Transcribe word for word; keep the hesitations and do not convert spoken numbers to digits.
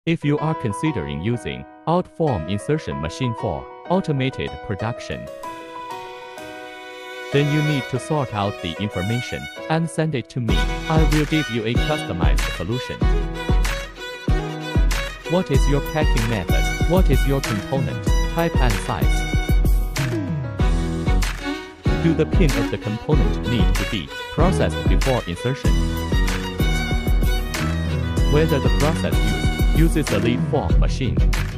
If you are considering using Auto Insertion Machine for automated production, then you need to sort out the information and send it to me. I will give you a customized solution. What is your packing method? What is your component type and size? Do the pin of the component need to be processed before insertion? Whether the process used uses a Refow machine